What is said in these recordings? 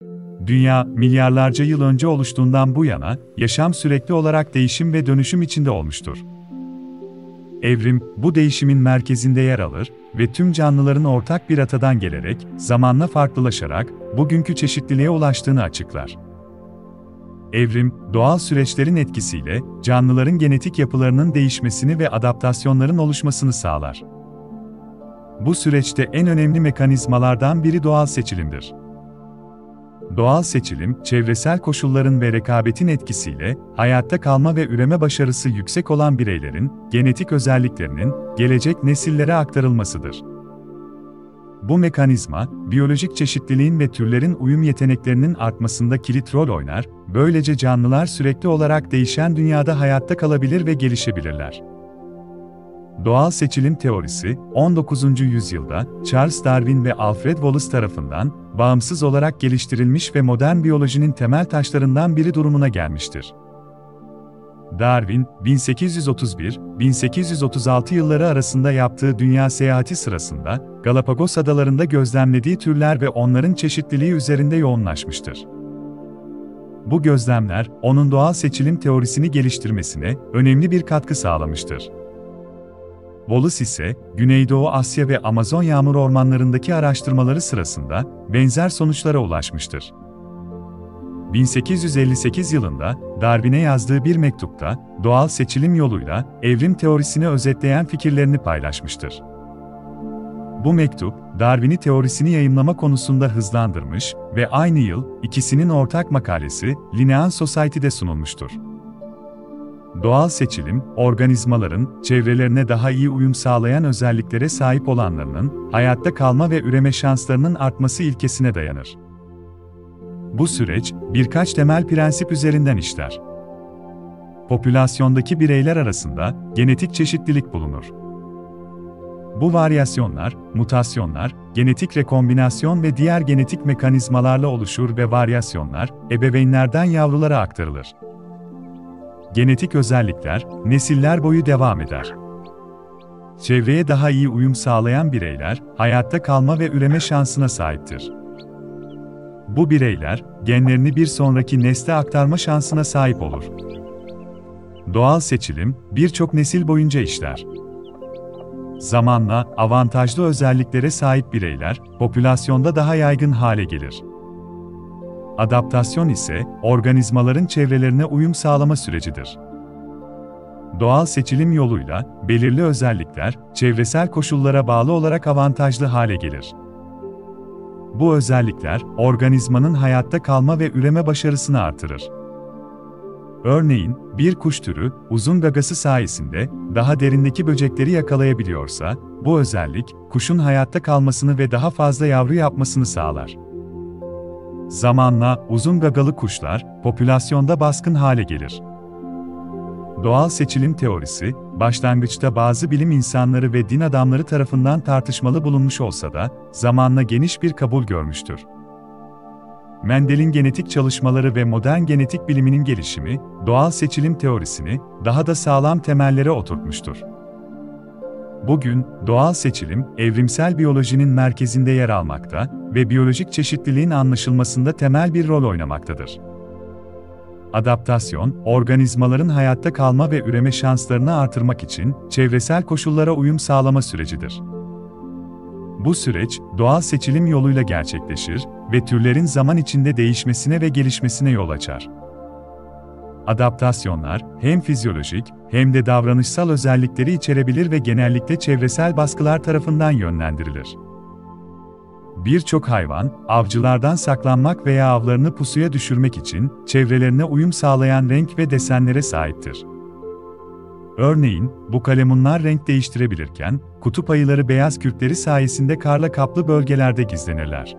Dünya, milyarlarca yıl önce oluştuğundan bu yana, yaşam sürekli olarak değişim ve dönüşüm içinde olmuştur. Evrim, bu değişimin merkezinde yer alır ve tüm canlıların ortak bir atadan gelerek, zamanla farklılaşarak, bugünkü çeşitliliğe ulaştığını açıklar. Evrim, doğal süreçlerin etkisiyle, canlıların genetik yapılarının değişmesini ve adaptasyonların oluşmasını sağlar. Bu süreçte en önemli mekanizmalardan biri doğal seçilimdir. Doğal seçilim, çevresel koşulların ve rekabetin etkisiyle, hayatta kalma ve üreme başarısı yüksek olan bireylerin, genetik özelliklerinin, gelecek nesillere aktarılmasıdır. Bu mekanizma, biyolojik çeşitliliğin ve türlerin uyum yeteneklerinin artmasında kilit rol oynar, böylece canlılar sürekli olarak değişen dünyada hayatta kalabilir ve gelişebilirler. Doğal seçilim teorisi, 19. yüzyılda Charles Darwin ve Alfred Wallace tarafından bağımsız olarak geliştirilmiş ve modern biyolojinin temel taşlarından biri durumuna gelmiştir. Darwin, 1831-1836 yılları arasında yaptığı dünya seyahati sırasında, Galapagos adalarında gözlemlediği türler ve onların çeşitliliği üzerinde yoğunlaşmıştır. Bu gözlemler, onun doğal seçilim teorisini geliştirmesine önemli bir katkı sağlamıştır. Wallace ise, Güneydoğu Asya ve Amazon yağmur ormanlarındaki araştırmaları sırasında benzer sonuçlara ulaşmıştır. 1858 yılında Darwin'e yazdığı bir mektupta, doğal seçilim yoluyla evrim teorisini özetleyen fikirlerini paylaşmıştır. Bu mektup, Darwin'i teorisini yayımlama konusunda hızlandırmış ve aynı yıl ikisinin ortak makalesi Linnean Society'de sunulmuştur. Doğal seçilim, organizmaların çevrelerine daha iyi uyum sağlayan özelliklere sahip olanlarının hayatta kalma ve üreme şanslarının artması ilkesine dayanır. Bu süreç, birkaç temel prensip üzerinden işler. Popülasyondaki bireyler arasında genetik çeşitlilik bulunur. Bu varyasyonlar, mutasyonlar, genetik rekombinasyon ve diğer genetik mekanizmalarla oluşur ve varyasyonlar, ebeveynlerden yavrulara aktarılır. Genetik özellikler, nesiller boyu devam eder. Çevreye daha iyi uyum sağlayan bireyler, hayatta kalma ve üreme şansına sahiptir. Bu bireyler, genlerini bir sonraki nesle aktarma şansına sahip olur. Doğal seçilim, birçok nesil boyunca işler. Zamanla, avantajlı özelliklere sahip bireyler, popülasyonda daha yaygın hale gelir. Adaptasyon ise, organizmaların çevrelerine uyum sağlama sürecidir. Doğal seçilim yoluyla, belirli özellikler, çevresel koşullara bağlı olarak avantajlı hale gelir. Bu özellikler, organizmanın hayatta kalma ve üreme başarısını artırır. Örneğin, bir kuş türü, uzun gagası sayesinde, daha derindeki böcekleri yakalayabiliyorsa, bu özellik, kuşun hayatta kalmasını ve daha fazla yavru yapmasını sağlar. Zamanla, uzun gagalı kuşlar, popülasyonda baskın hale gelir. Doğal seçilim teorisi, başlangıçta bazı bilim insanları ve din adamları tarafından tartışmalı bulunmuş olsa da, zamanla geniş bir kabul görmüştür. Mendel'in genetik çalışmaları ve modern genetik biliminin gelişimi, doğal seçilim teorisini daha da sağlam temellere oturtmuştur. Bugün, doğal seçilim, evrimsel biyolojinin merkezinde yer almakta ve biyolojik çeşitliliğin anlaşılmasında temel bir rol oynamaktadır. Adaptasyon, organizmaların hayatta kalma ve üreme şanslarını artırmak için çevresel koşullara uyum sağlama sürecidir. Bu süreç, doğal seçilim yoluyla gerçekleşir ve türlerin zaman içinde değişmesine ve gelişmesine yol açar. Adaptasyonlar, hem fizyolojik hem de davranışsal özellikleri içerebilir ve genellikle çevresel baskılar tarafından yönlendirilir. Birçok hayvan, avcılardan saklanmak veya avlarını pusuya düşürmek için çevrelerine uyum sağlayan renk ve desenlere sahiptir. Örneğin, bukalemunlar renk değiştirebilirken, kutup ayıları beyaz kürkleri sayesinde karla kaplı bölgelerde gizlenirler.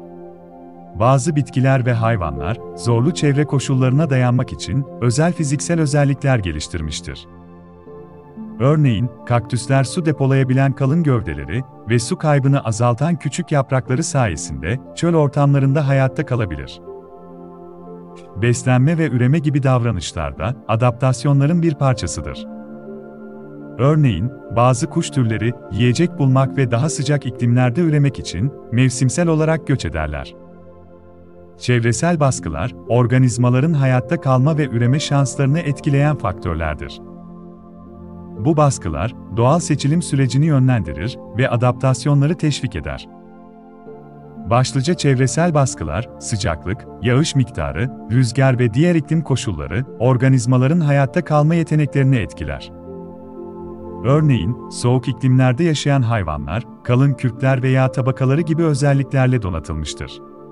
Bazı bitkiler ve hayvanlar, zorlu çevre koşullarına dayanmak için özel fiziksel özellikler geliştirmiştir. Örneğin, kaktüsler su depolayabilen kalın gövdeleri ve su kaybını azaltan küçük yaprakları sayesinde çöl ortamlarında hayatta kalabilir. Beslenme ve üreme gibi davranışlar da adaptasyonların bir parçasıdır. Örneğin, bazı kuş türleri yiyecek bulmak ve daha sıcak iklimlerde üremek için mevsimsel olarak göç ederler. Çevresel baskılar, organizmaların hayatta kalma ve üreme şanslarını etkileyen faktörlerdir. Bu baskılar, doğal seçilim sürecini yönlendirir ve adaptasyonları teşvik eder. Başlıca çevresel baskılar, sıcaklık, yağış miktarı, rüzgar ve diğer iklim koşulları, organizmaların hayatta kalma yeteneklerini etkiler. Örneğin, soğuk iklimlerde yaşayan hayvanlar, kalın kürkler ve yağ tabakaları gibi özelliklerle donatılmıştır.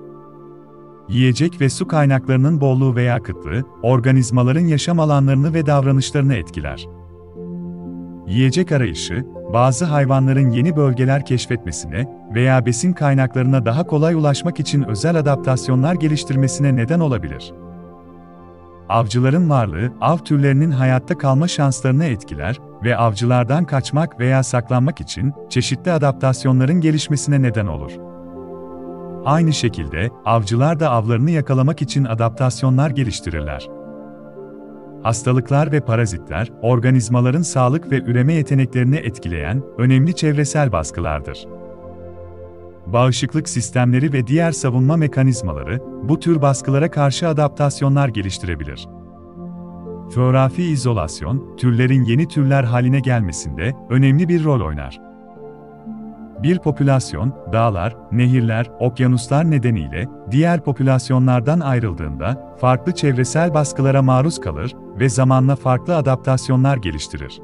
Yiyecek ve su kaynaklarının bolluğu veya kıtlığı, organizmaların yaşam alanlarını ve davranışlarını etkiler. Yiyecek arayışı, bazı hayvanların yeni bölgeler keşfetmesine veya besin kaynaklarına daha kolay ulaşmak için özel adaptasyonlar geliştirmesine neden olabilir. Avcıların varlığı, av türlerinin hayatta kalma şanslarını etkiler ve avcılardan kaçmak veya saklanmak için çeşitli adaptasyonların gelişmesine neden olur. Aynı şekilde, avcılar da avlarını yakalamak için adaptasyonlar geliştirirler. Hastalıklar ve parazitler, organizmaların sağlık ve üreme yeteneklerini etkileyen önemli çevresel baskılardır. Bağışıklık sistemleri ve diğer savunma mekanizmaları, bu tür baskılara karşı adaptasyonlar geliştirebilir. Coğrafi izolasyon, türlerin yeni türler haline gelmesinde önemli bir rol oynar. Bir popülasyon, dağlar, nehirler, okyanuslar nedeniyle diğer popülasyonlardan ayrıldığında farklı çevresel baskılara maruz kalır ve zamanla farklı adaptasyonlar geliştirir.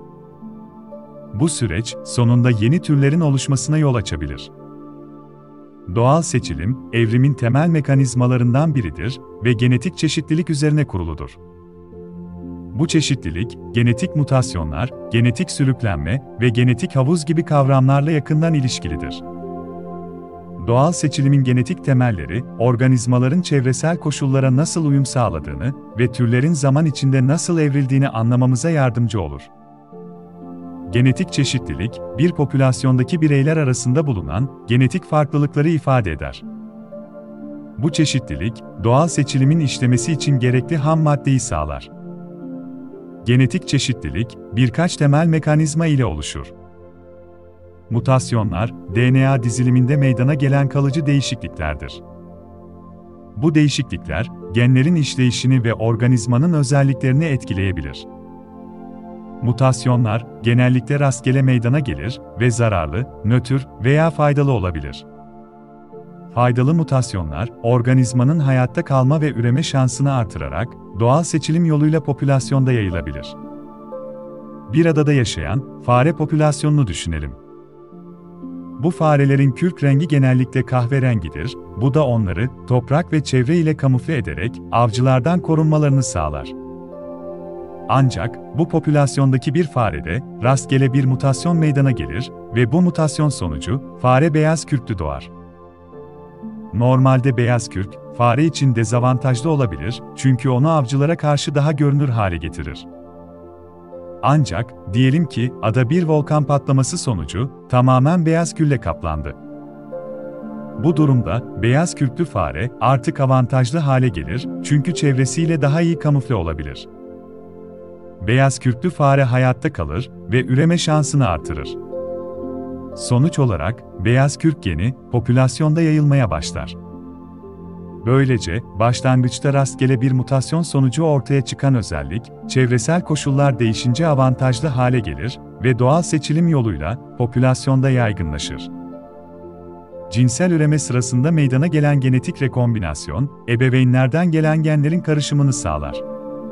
Bu süreç, sonunda yeni türlerin oluşmasına yol açabilir. Doğal seçilim, evrimin temel mekanizmalarından biridir ve genetik çeşitlilik üzerine kuruludur. Bu çeşitlilik, genetik mutasyonlar, genetik sürüklenme ve genetik havuz gibi kavramlarla yakından ilişkilidir. Doğal seçilimin genetik temelleri, organizmaların çevresel koşullara nasıl uyum sağladığını ve türlerin zaman içinde nasıl evrildiğini anlamamıza yardımcı olur. Genetik çeşitlilik, bir popülasyondaki bireyler arasında bulunan genetik farklılıkları ifade eder. Bu çeşitlilik, doğal seçilimin işlemesi için gerekli ham maddeyi sağlar. Genetik çeşitlilik, birkaç temel mekanizma ile oluşur. Mutasyonlar, DNA diziliminde meydana gelen kalıcı değişikliklerdir. Bu değişiklikler, genlerin işleyişini ve organizmanın özelliklerini etkileyebilir. Mutasyonlar, genellikle rastgele meydana gelir ve zararlı, nötr veya faydalı olabilir. Faydalı mutasyonlar, organizmanın hayatta kalma ve üreme şansını artırarak, doğal seçilim yoluyla popülasyonda yayılabilir. Bir adada yaşayan, fare popülasyonunu düşünelim. Bu farelerin kürk rengi genellikle kahverengidir, bu da onları, toprak ve çevre ile kamufle ederek, avcılardan korunmalarını sağlar. Ancak, bu popülasyondaki bir farede, rastgele bir mutasyon meydana gelir ve bu mutasyon sonucu, fare beyaz kürklü doğar. Normalde beyaz kürk, fare için dezavantajlı olabilir çünkü onu avcılara karşı daha görünür hale getirir. Ancak, diyelim ki, ada bir volkan patlaması sonucu, tamamen beyaz külle kaplandı. Bu durumda, beyaz kürklü fare, artık avantajlı hale gelir çünkü çevresiyle daha iyi kamufle olabilir. Beyaz kürklü fare hayatta kalır ve üreme şansını artırır. Sonuç olarak, beyaz kürk geni, popülasyonda yayılmaya başlar. Böylece, başlangıçta rastgele bir mutasyon sonucu ortaya çıkan özellik, çevresel koşullar değişince avantajlı hale gelir ve doğal seçilim yoluyla popülasyonda yaygınlaşır. Cinsel üreme sırasında meydana gelen genetik rekombinasyon, ebeveynlerden gelen genlerin karışımını sağlar.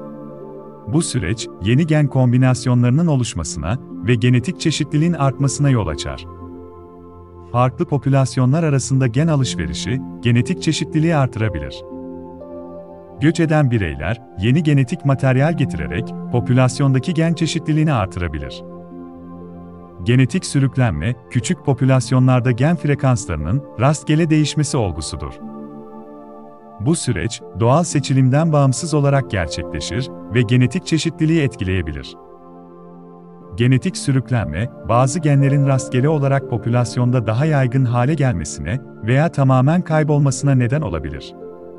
Bu süreç, yeni gen kombinasyonlarının oluşmasına ve genetik çeşitliliğin artmasına yol açar. Farklı popülasyonlar arasında gen alışverişi, genetik çeşitliliği artırabilir. Göç eden bireyler, yeni genetik materyal getirerek, popülasyondaki gen çeşitliliğini artırabilir. Genetik sürüklenme, küçük popülasyonlarda gen frekanslarının rastgele değişmesi olgusudur. Bu süreç, doğal seçilimden bağımsız olarak gerçekleşir ve genetik çeşitliliği etkileyebilir. Genetik sürüklenme, bazı genlerin rastgele olarak popülasyonda daha yaygın hale gelmesine veya tamamen kaybolmasına neden olabilir.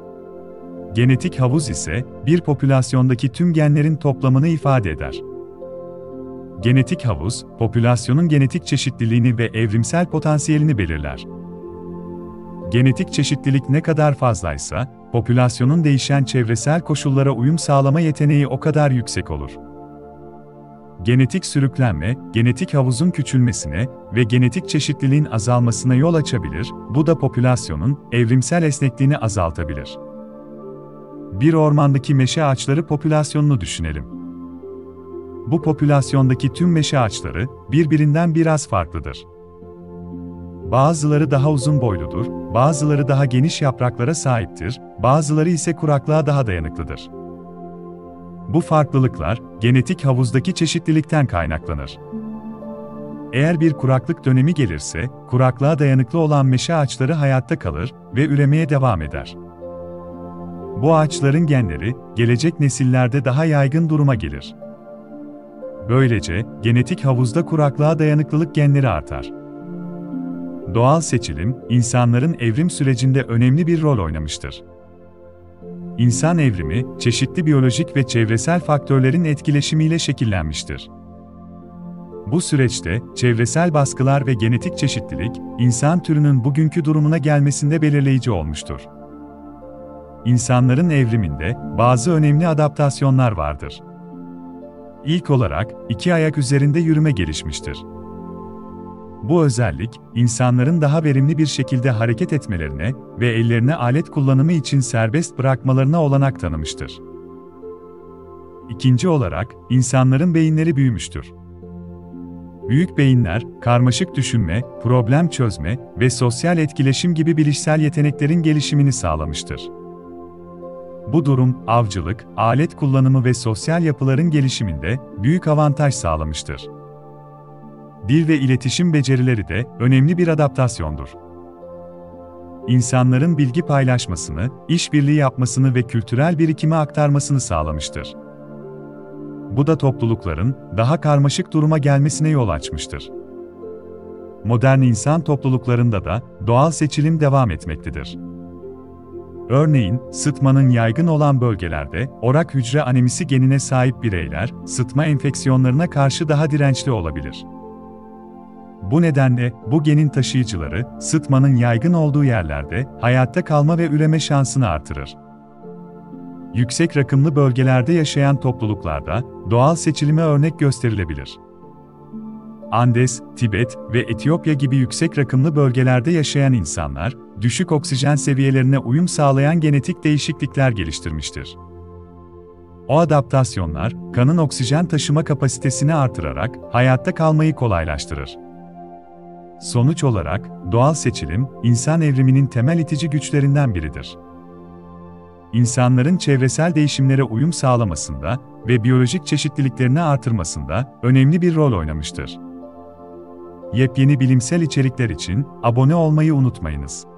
Genetik havuz ise, bir popülasyondaki tüm genlerin toplamını ifade eder. Genetik havuz, popülasyonun genetik çeşitliliğini ve evrimsel potansiyelini belirler. Genetik çeşitlilik ne kadar fazlaysa, popülasyonun değişen çevresel koşullara uyum sağlama yeteneği o kadar yüksek olur. Genetik sürüklenme, genetik havuzun küçülmesine ve genetik çeşitliliğin azalmasına yol açabilir, bu da popülasyonun evrimsel esnekliğini azaltabilir. Bir ormandaki meşe ağaçları popülasyonunu düşünelim. Bu popülasyondaki tüm meşe ağaçları birbirinden biraz farklıdır. Bazıları daha uzun boyludur, bazıları daha geniş yapraklara sahiptir, bazıları ise kuraklığa daha dayanıklıdır. Bu farklılıklar, genetik havuzdaki çeşitlilikten kaynaklanır. Eğer bir kuraklık dönemi gelirse, kuraklığa dayanıklı olan meşe ağaçları hayatta kalır ve üremeye devam eder. Bu ağaçların genleri, gelecek nesillerde daha yaygın duruma gelir. Böylece, genetik havuzda kuraklığa dayanıklılık genleri artar. Doğal seçilim, insanların evrim sürecinde önemli bir rol oynamıştır. İnsan evrimi, çeşitli biyolojik ve çevresel faktörlerin etkileşimiyle şekillenmiştir. Bu süreçte, çevresel baskılar ve genetik çeşitlilik, insan türünün bugünkü durumuna gelmesinde belirleyici olmuştur. İnsanların evriminde, bazı önemli adaptasyonlar vardır. İlk olarak, iki ayak üzerinde yürüme gelişmiştir. Bu özellik, insanların daha verimli bir şekilde hareket etmelerine ve ellerine alet kullanımı için serbest bırakmalarına olanak tanımıştır. İkinci olarak, insanların beyinleri büyümüştür. Büyük beyinler, karmaşık düşünme, problem çözme ve sosyal etkileşim gibi bilişsel yeteneklerin gelişimini sağlamıştır. Bu durum, avcılık, alet kullanımı ve sosyal yapıların gelişiminde büyük avantaj sağlamıştır. Dil ve iletişim becerileri de önemli bir adaptasyondur. İnsanların bilgi paylaşmasını, işbirliği yapmasını ve kültürel birikimi aktarmasını sağlamıştır. Bu da toplulukların daha karmaşık duruma gelmesine yol açmıştır. Modern insan topluluklarında da doğal seçilim devam etmektedir. Örneğin, sıtmanın yaygın olan bölgelerde orak hücre anemisi genine sahip bireyler, sıtma enfeksiyonlarına karşı daha dirençli olabilir. Bu nedenle, bu genin taşıyıcıları, sıtmanın yaygın olduğu yerlerde hayatta kalma ve üreme şansını artırır. Yüksek rakımlı bölgelerde yaşayan topluluklarda doğal seçilime örnek gösterilebilir. Andes, Tibet ve Etiyopya gibi yüksek rakımlı bölgelerde yaşayan insanlar, düşük oksijen seviyelerine uyum sağlayan genetik değişiklikler geliştirmiştir. O adaptasyonlar, kanın oksijen taşıma kapasitesini artırarak hayatta kalmayı kolaylaştırır. Sonuç olarak, doğal seçilim, insan evriminin temel itici güçlerinden biridir. İnsanların çevresel değişimlere uyum sağlamasında ve biyolojik çeşitliliklerini artırmasında önemli bir rol oynamıştır. Yepyeni bilimsel içerikler için abone olmayı unutmayınız.